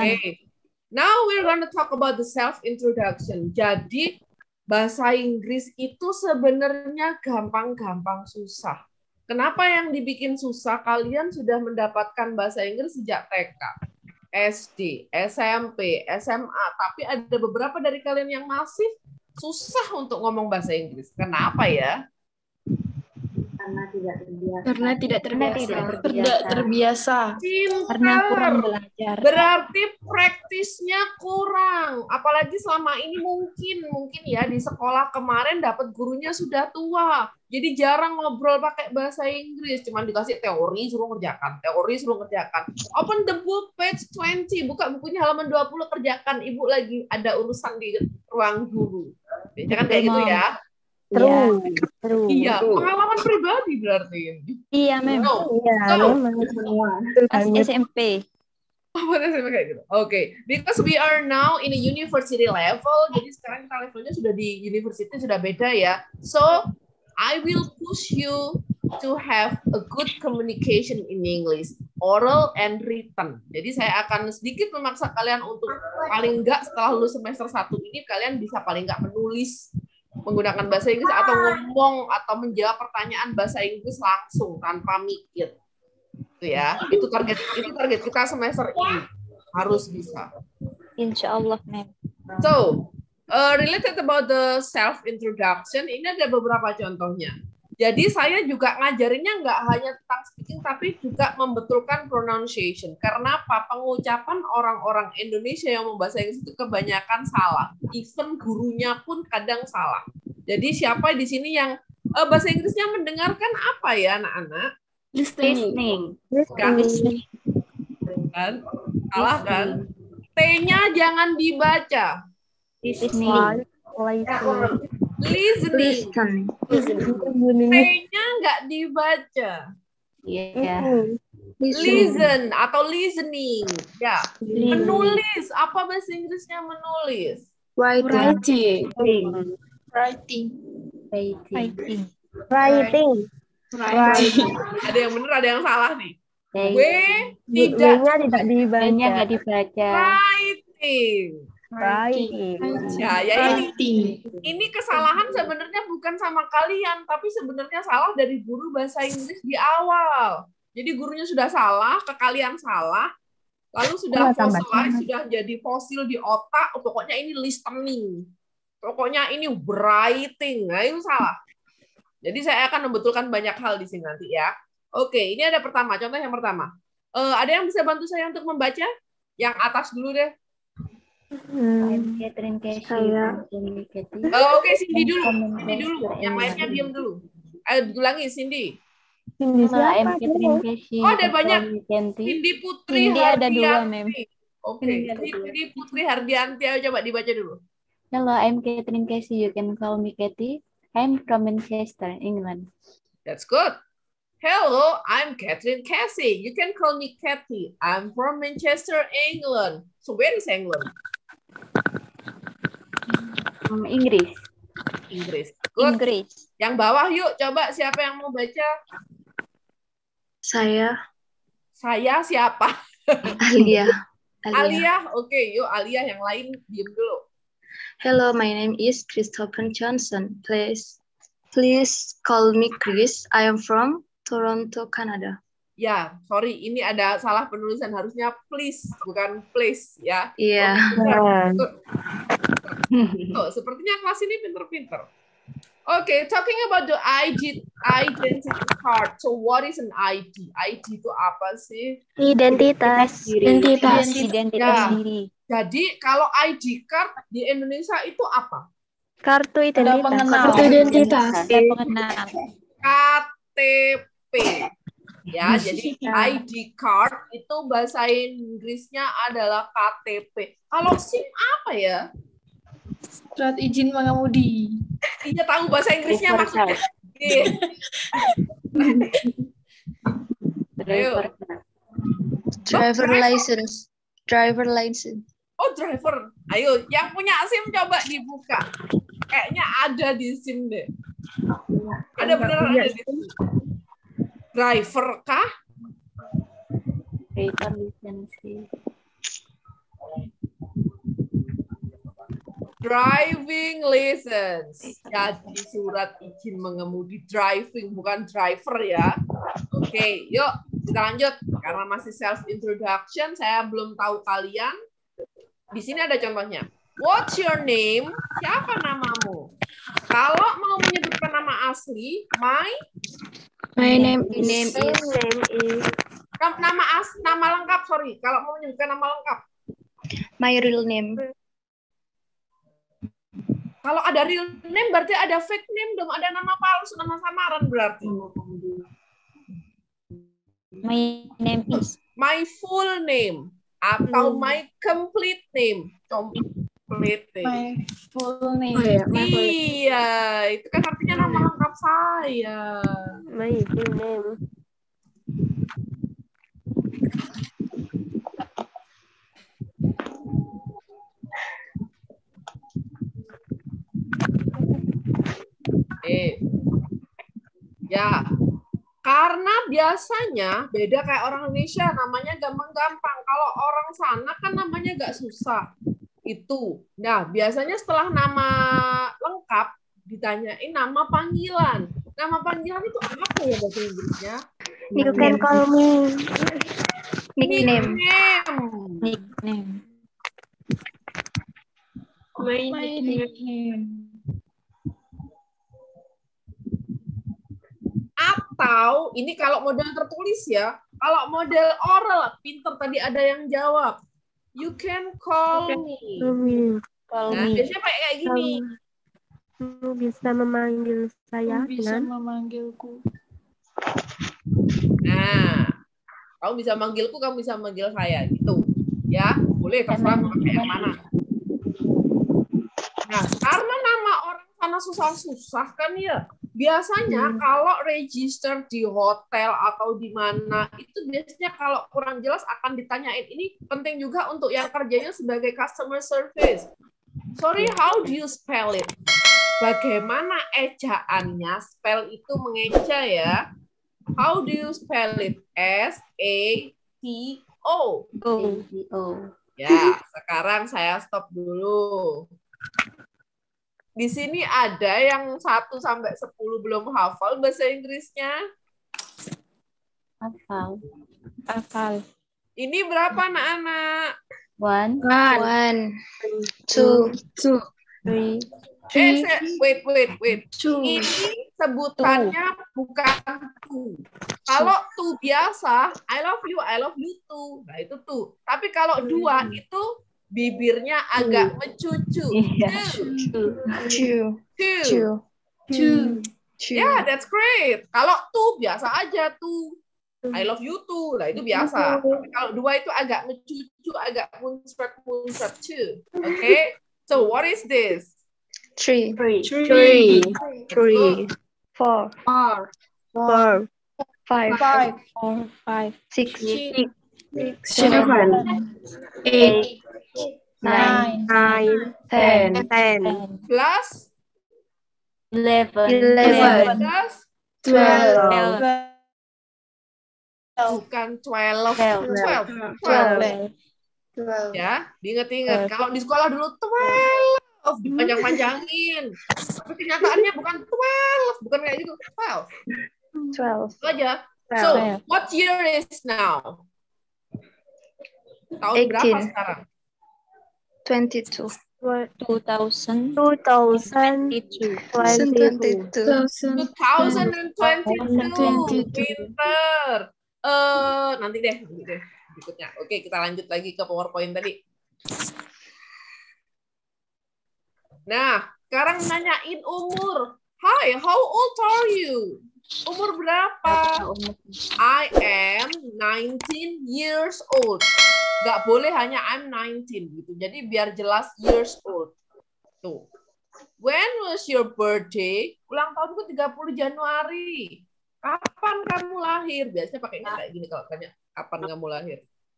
Okay. Now we're going to talk about the self-introduction. Jadi, bahasa Inggris itu sebenarnya gampang-gampang susah. Kenapa yang dibikin susah? Kalian sudah mendapatkan bahasa Inggris sejak TK, SD, SMP, SMA. Tapi ada beberapa dari kalian yang masih susah untuk ngomong bahasa Inggris. Kenapa ya? Karena tidak terbiasa. Karena kurang belajar. Berarti praktisnya kurang. Apalagi selama ini mungkin ya di sekolah kemarin dapat gurunya sudah tua. Jadi jarang ngobrol pakai bahasa Inggris. Cuman dikasih teori suruh kerjakan. Open the book page 20. Buka bukunya halaman 20 kerjakan. Ibu lagi ada urusan di ruang guru. Jangan kayak gitu ya. True. Iya, pengalaman pribadi berarti ini. Iya, memang. Iya, memang semua. Pas SMP. Apa SMP kayak gitu? Oke, because we are now in a university level, jadi sekarang kita levelnya sudah di university sudah beda ya. So, I will push you to have a good communication in English, oral and written. Jadi saya akan sedikit memaksa kalian untuk paling enggak setelah lulus semester 1 ini kalian bisa paling enggak menulis menggunakan bahasa Inggris atau ngomong atau menjawab pertanyaan bahasa Inggris langsung tanpa mikir. Itu ya. Itu target kita semester ini. Harus bisa. Insya Allah, Mem. So, related about the self introduction, ini ada beberapa contohnya. Jadi saya juga ngajarinnya nggak hanya tentang speaking, tapi juga membetulkan pronunciation. Karena apa? Pengucapan orang-orang Indonesia yang membahasa Inggris itu kebanyakan salah. Even gurunya pun kadang salah. Jadi siapa di sini yang bahasa Inggrisnya mendengarkan apa ya anak-anak? Listening. Kan? Salah kan? T-nya jangan dibaca. Listening. Listening. T-nya nggak dibaca. Listen atau listening. Ya. Menulis. Apa bahasa Inggrisnya menulis? Writing. Ada yang benar, ada yang salah nih. tidak dibaca. Writing. Ini kesalahan sebenarnya bukan sama kalian, tapi sebenarnya salah dari guru bahasa Inggris di awal. Jadi gurunya sudah salah, ke kalian salah, lalu sudah fossilize, sudah jadi fosil di otak. Pokoknya ini listening, pokoknya ini writing. Nah itu salah. Jadi saya akan membetulkan banyak hal di sini nanti ya. Oke, ini ada pertama, contoh yang pertama. Ada yang bisa bantu saya untuk membaca? Yang atas dulu deh. Catherine Casey. Oke, Cindy dulu. Yang lainnya diam dulu. Ayo ulangi, Cindy. Catherine Casey. Oh, ada banyak. Cindy Putri Cindy ada 2, Mem. Oke, Cindy Putri Hardianti. Ayo coba dibaca dulu. Hello, I'm Catherine Casey. You can call me Katie. I'm from Manchester, England. That's good. Hello, I'm Catherine Casey. You can call me Katie. I'm from Manchester, England. So where is England? Inggris. Good. Yang bawah yuk, coba siapa yang mau baca? Saya siapa? Alia. Oke, yuk Alia, yang lain diem dulu. Hello, my name is Christopher Johnson. Please call me Chris. I am from Toronto, Canada. Ya, sorry, ini ada salah penulisan, harusnya please, bukan place ya. Iya. Oh, sepertinya kelas ini pinter-pinter. Oke, talking about the identity card. So what is an ID? ID itu apa sih? Identitas diri. Jadi kalau ID card di Indonesia itu apa? Kartu identitas. KTP. Ya, jadi ID card itu bahasa Inggrisnya adalah KTP. Kalau SIM apa ya? Surat izin mengemudi. Iya, tahu bahasa Inggrisnya maksudnya. Driver license. Oh, driver. Ayo, yang punya SIM coba dibuka. Kayaknya ada di SIM deh. Ada beneran ada di SIM. Driver kah? Driving license. Jadi surat izin mengemudi driving, bukan driver ya. Oke, yuk kita lanjut. Karena masih self introduction, saya belum tahu kalian. Di sini ada contohnya. What's your name? Siapa namamu? Kalau mau menyebutkan nama asli, My name is nama lengkap, sorry. Kalau mau menyebutkan nama lengkap. my real name. Kalau ada real name berarti ada fake name dong, ada nama palsu, nama samaran berarti. My name is. My full name atau my complete name. Complete name. My full name. Iya, itu kan artinya nama lengkap saya. My full name. Ya, karena biasanya beda kayak orang Indonesia, namanya gampang-gampang. Kalau orang sana kan namanya agak susah. Itu. Nah, biasanya setelah nama lengkap ditanyain nama panggilan. Nama panggilan itu apa ya bahasa Inggrisnya? You can call me. Nickname. Nickname. My nickname. Atau ini kalau model tertulis ya, kalau model oral, pinter tadi ada yang jawab. You can call me. Call Nah, me. biasanya kayak gini. Kamu bisa memanggil saya Bisa dengan memanggilku. Nah, kamu bisa manggilku, kamu bisa manggil saya gitu. Ya, boleh terserah mau pakai yang mana. Nah, karena nama orang sana susah-susah kan ya. Biasanya kalau register di hotel atau di mana, itu biasanya kalau kurang jelas akan ditanyain. Ini penting juga untuk yang kerjanya sebagai customer service. Sorry, how do you spell it? Bagaimana ejaannya? Spell itu mengeja ya. How do you spell it? S-A-T-O. Ya, sekarang saya stop dulu. Di sini ada yang 1 sampai 10 belum hafal bahasa Inggrisnya. Hafal. Ini berapa anak-anak? 1, 2, 3, Wait. Ini sebutannya bukan tu. Kalau tu biasa, I love you too. Nah, itu tu. Tapi kalau 2 itu bibirnya agak mencucu. Two. Yeah, that's great. Kalau tu biasa aja tu. I love you too. Nah, itu biasa. Tapi kalau 2 itu agak mencucu, agak muncrat too. Okay? So what is this? 3, 4, 5, 6, 7, 8, 9, 10, Plus 11, plus 12, bukan 12. 12. Ya, diingat-ingat. Kalau di sekolah dulu 12 dipanjang-panjangin. Tapi kenyataannya bukan 12, bukan kayak gitu. 12. 12. Itu aja. So, what year is now? Tahun berapa 18. sekarang? 22. 2022. 2022. Pinter. Nanti deh berikutnya. Oke, kita lanjut lagi ke PowerPoint tadi. Nah, sekarang nanyain umur. Hi, how old are you? Umur berapa? I am 19 years old. Nggak boleh hanya I'm 19 gitu. Jadi biar jelas years old. Tuh. When was your birthday? Ulang tahunku 30 Januari. Kapan kamu lahir? Biasanya pakainya kayak gini kalau tanya kapan kamu lahir.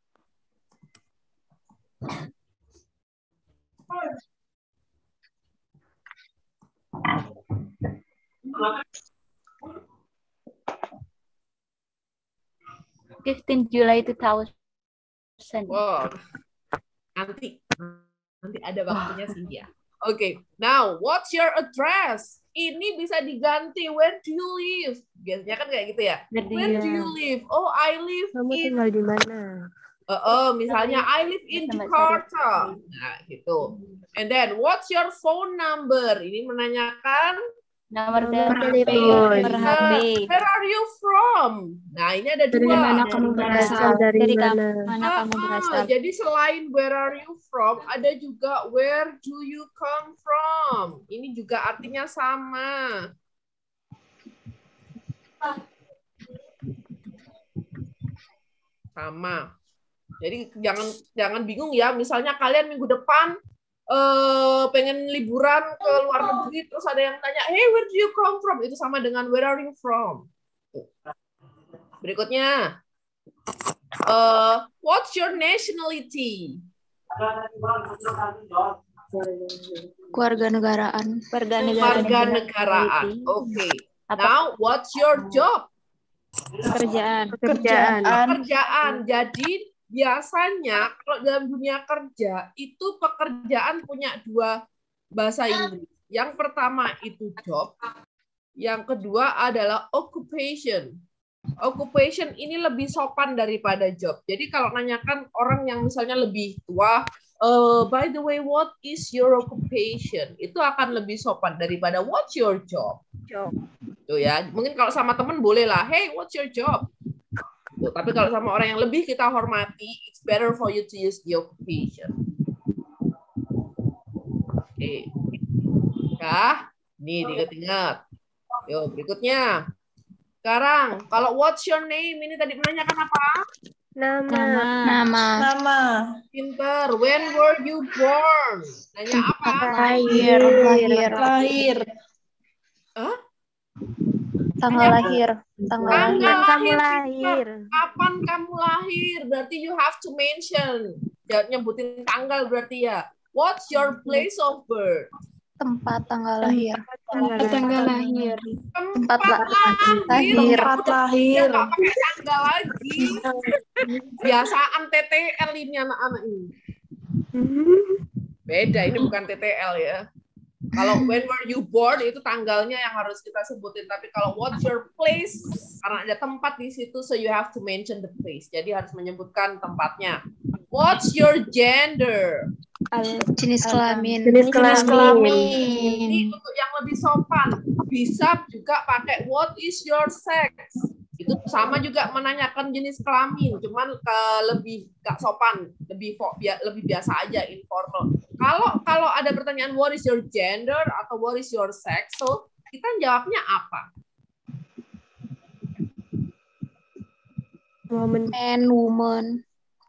July 2000. Wow. Nanti ada waktunya sih ya. Okay, now what's your address? Ini bisa diganti where do you live? Biasanya kan kayak gitu ya. Where do you live? Oh, I live Kamu in tinggal di mana? misalnya I live in Jakarta. Nah, gitu. And then what's your phone number? Ini menanyakan Nomor telepon. HP. where are you from? Nah, ini ada Dari dua. mana kamu berasal? Dari mana? Mana kamu berasal? Jadi selain where are you from, ada juga where do you come from? Ini juga artinya sama. Sama. Jadi jangan bingung ya. Misalnya kalian minggu depan pengen liburan ke luar negeri, terus ada yang tanya, hey, where do you come from? Itu sama dengan where are you from? Berikutnya, what's your nationality? Kewarganegaraan. Warganegaraan. Oke. Now, what's your job? Pekerjaan. Jadi biasanya kalau dalam dunia kerja itu pekerjaan punya dua bahasa Inggris. Yang pertama itu job, yang kedua adalah occupation. Occupation ini lebih sopan daripada job. Jadi kalau nanyakan orang yang misalnya lebih tua, by the way, what is your occupation? Itu akan lebih sopan daripada what's your job. Tuh ya, mungkin kalau sama temen boleh lah, hey, what's your job? Tuh, tapi kalau sama orang yang lebih kita hormati, it's better for you to use the occupation. Oke. Ya, nih diingat-ingat. Yuk, berikutnya. Sekarang, kalau what's your name, ini tadi menanyakan apa? Nama. Pinter. When were you born? Nanya apa? Lahir. Hah? Tanggal lahir. Tanggal Kamu lahir. lahir. Kapan kamu lahir? Berarti you have to mention. Jangan nyebutin tanggal berarti ya. What's your place of birth? Tempat tanggal lahir. Tanggal lahir. Tempat lahir. Ya, nggak pakai tanggal lagi. Biasaan TTL ini anak-anak ini. Beda, ini bukan TTL ya. Kalau when were you born itu tanggalnya yang harus kita sebutin. Tapi kalau what's your place, karena ada tempat di situ, so you have to mention the place. Jadi harus menyebutkan tempatnya. What's your gender? Jenis kelamin. Ini untuk yang lebih sopan. Bisa juga pakai what is your sex? Itu sama juga menanyakan jenis kelamin, cuman lebih gak sopan, lebih biasa aja, informal. Kalau ada pertanyaan what is your gender atau what is your sex, so kita jawabnya apa? Man, woman.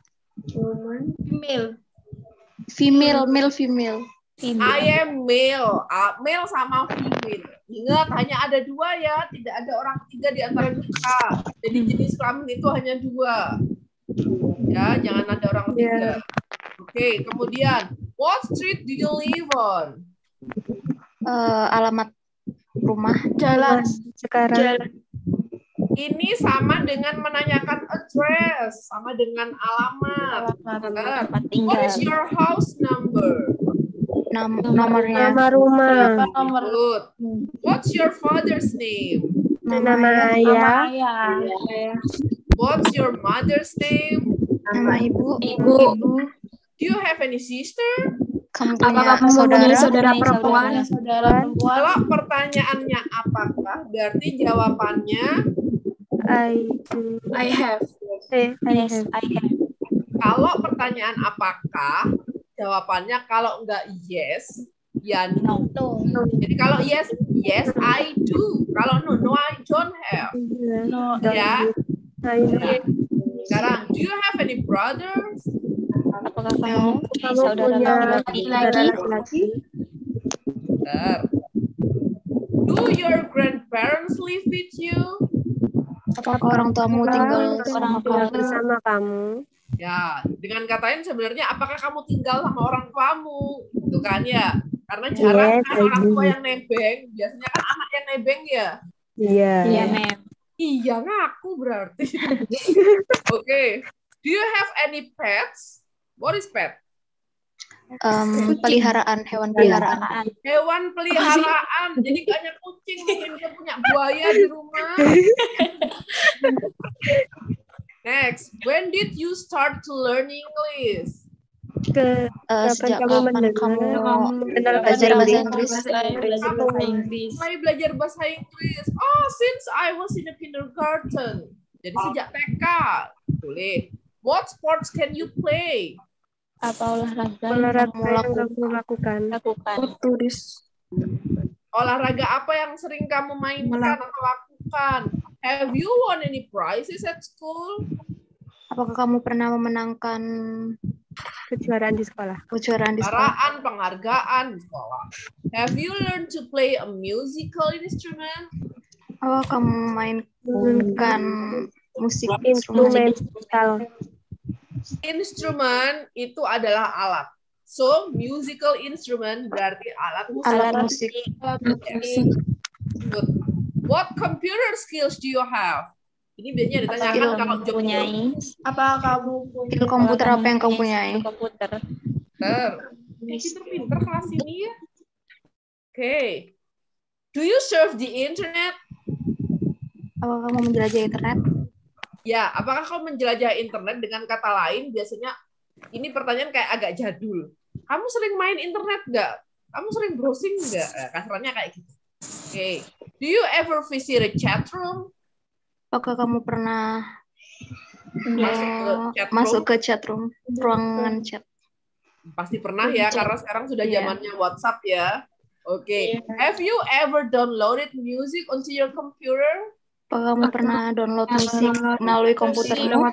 Female. Female. I am male. Male sama female. Ingat, hanya ada dua ya. Tidak ada orang ketiga di antara kita. Jadi jenis kelamin itu hanya dua. Ya, jangan ada orang ketiga. Oke, kemudian, what street do you live on? Alamat rumah. Jalan. Sekarang. Ini sama dengan menanyakan address, sama dengan alamat. What is your house number? Nomornya. Nama rumah. Good. What's your father's name? Nama ayah. What's your mother's name? Nama ibu. Do you have any sister? Kamu punya saudara perempuan? Kalau pertanyaannya apakah, berarti jawabannya I have. Yes, I have. kalau pertanyaan apakah, jawabannya kalau enggak yes, ya no. Jadi kalau yes, yes I do. Kalau no I don't have. Ya. Sekarang, do you have any brothers? Apakah kamu punya saudara laki-laki? Do your grandparents live with you? Apakah orang tuamu tinggal bersama kamu? Ya, dengan kata lain sebenarnya apakah kamu tinggal sama orang tuamu? Itu kan ya. Karena jarang kan orang tua yang nebeng. Biasanya kan anak yang nebeng ya. Iya. Iya, ngaku berarti. Oke. Do you have any pets? What is pet? Peliharaan, hewan peliharaan. Hewan peliharaan. Jadi gak hanya kucing, mungkin dia punya buaya di rumah. Next, when did you start to learn English? Sejak kapan kapan kamu mendengar belajar bahasa Inggris? Mulai belajar bahasa Inggris. Oh, since I was in the kindergarten. Jadi sejak TK. Boleh. What sports can you play? Apa olahraga Olahraga yang kamu lakukan. Turis. Olahraga apa yang sering kamu mainkan atau lakukan? Have you won any prizes at school? Apakah kamu pernah memenangkan Kejuaraan di sekolah. Kejuaraan, penghargaan di sekolah. Have you learned to play a musical instrument? Apakah kamu mainkan musik Instrumental. Instrumen itu adalah alat. So, musical instrument berarti alat musik. alat musik? Good. What computer skills do you have? Ini biasanya ditanyakan kalau jawabnya. Apa kamu punya Skill komputer apa yang kamu punyai? komputer? Pinter-pinter kelas ini ya. Oke. Do you surf the internet? Apakah kamu menjelajah internet? Ya, apakah kau menjelajah internet? Dengan kata lain, biasanya ini pertanyaan kayak agak jadul. Kamu sering main internet nggak? Kamu sering browsing nggak? Kasarnya kayak gitu. Oke. Do you ever visit a chat room? Apakah kamu pernah Masuk ke chat room, ruangan chat? Pasti pernah ya, karena sekarang sudah zamannya WhatsApp ya. Oke. Have you ever downloaded music onto your computer? Apakah kamu pernah download musik melalui komputermu?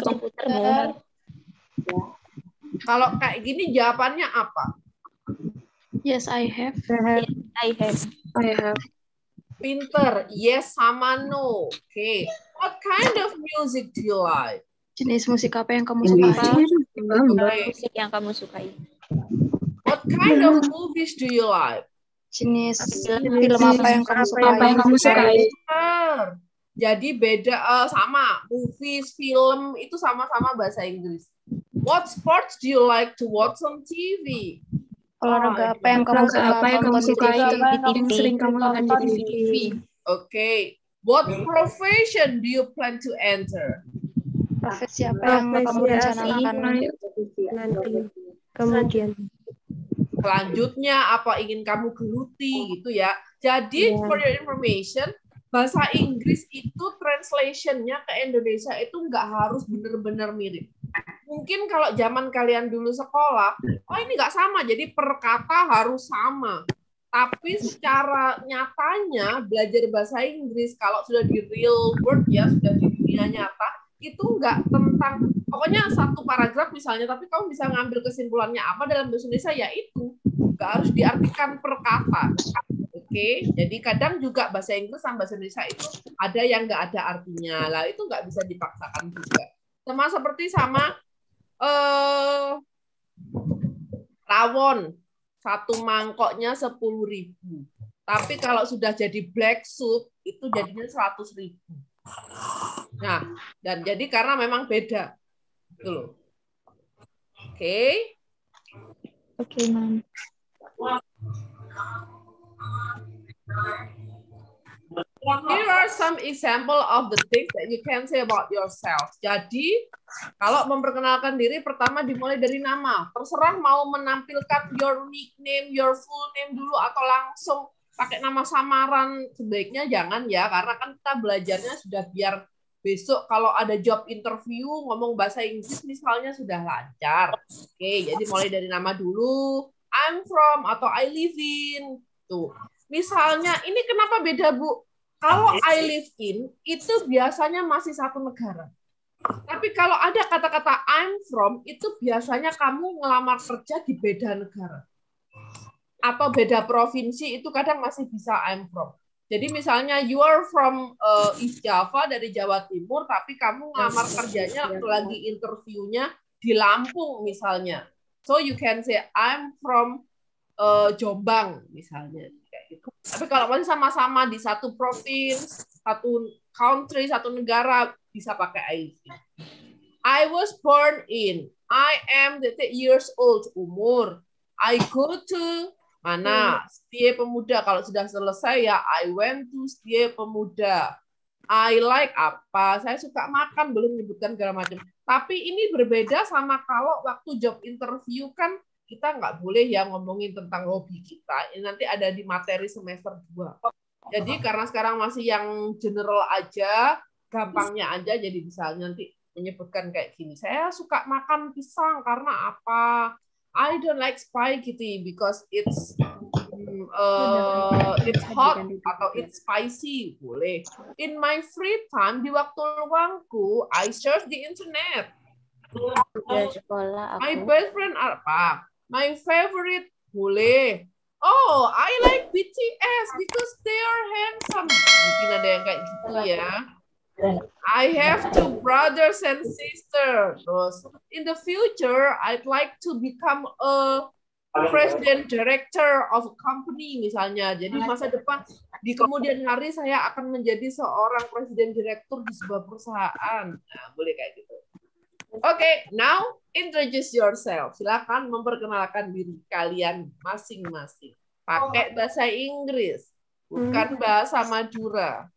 Kalau kayak gini jawabannya apa? Yes, I have. I have. Pinter, yes sama no. Oke. What kind of music do you like? Jenis musik apa yang kamu sukai? Musik yang kamu sukai. What kind of movies do you like? Jenis film apa yang kamu sukai? Pinter. Jadi beda sama movies, film itu sama-sama bahasa Inggris. What sports do you like to watch on TV? Olahraga apa yang kamu sukai yang sering kamu tonton di TV? Okay. What profession do you plan to enter? Profesi apa yang kamu rencanakan? Nanti kemudian. Selanjutnya apa ingin kamu geluti gitu ya. Jadi for your information, bahasa Inggris itu translation-nya ke Indonesia itu nggak harus benar-benar mirip. Mungkin kalau zaman kalian dulu sekolah, oh ini nggak sama, jadi per kata harus sama. Tapi secara nyatanya belajar bahasa Inggris kalau sudah di real world ya, sudah di dunia nyata, itu nggak tentang, pokoknya satu paragraf misalnya, tapi kamu bisa ngambil kesimpulannya apa dalam bahasa Indonesia, ya itu. Nggak harus diartikan per kata. Oke, jadi kadang juga bahasa Inggris sama bahasa Indonesia itu ada yang nggak ada artinya. Lah itu nggak bisa dipaksakan juga. Sama seperti sama rawon, satu mangkoknya 10.000. Tapi kalau sudah jadi black soup itu jadinya 100.000. Nah, dan jadi karena memang beda, gitu loh. Oke. Oke, Mam. Here are some example of the things that you can say about yourself. Jadi, kalau memperkenalkan diri, pertama dimulai dari nama. Terserah mau menampilkan your nickname, your full name dulu, atau langsung pakai nama samaran. Sebaiknya jangan ya, karena kan kita belajarnya sudah biar besok kalau ada job interview, ngomong bahasa Inggris misalnya sudah lancar. Oke, jadi mulai dari nama dulu. I'm from, atau I live in. Tuh. Misalnya, ini kenapa beda, Bu? Kalau I live in, itu biasanya masih satu negara. Tapi kalau ada kata-kata I'm from, itu biasanya kamu ngelamar kerja di beda negara. Atau beda provinsi, itu kadang masih bisa I'm from. Jadi misalnya you are from East Java, dari Jawa Timur, tapi kamu ngelamar kerjanya lagi interviewnya di Lampung misalnya. So you can say I'm from Jombang misalnya. Gitu. Tapi kalau masih sama-sama di satu provinsi, satu country, satu negara, bisa pakai I. I was born in. I am 30 years old, umur. I go to mana? Setia Pemuda. Kalau sudah selesai ya, I went to Setia Pemuda. I like apa? Saya suka makan, belum menyebutkan segala macam. Tapi ini berbeda sama kalau waktu job interview kan kita nggak boleh ya ngomongin tentang hobi kita. Ini nanti ada di materi semester 2. Jadi karena sekarang masih yang general aja, gampangnya aja, jadi bisa nanti menyebutkan kayak gini. Saya suka makan pisang karena apa? I don't like spaghetti because it's hot atau it's spicy. Boleh. In my free time, di waktu luangku, I search the internet. Sekolah My aku. best friend apa? My favorite. Boleh. Oh, I like BTS because they are handsome. Mungkin ada yang kayak gitu ya. I have 2 brothers and sisters. Terus, in the future, I'd like to become a president director of a company misalnya. Jadi masa depan di kemudian hari saya akan menjadi seorang presiden direktur di sebuah perusahaan. Nah, boleh kayak gitu. Oke, now introduce yourself. Silakan memperkenalkan diri kalian masing-masing. Pakai bahasa Inggris, bukan bahasa Madura.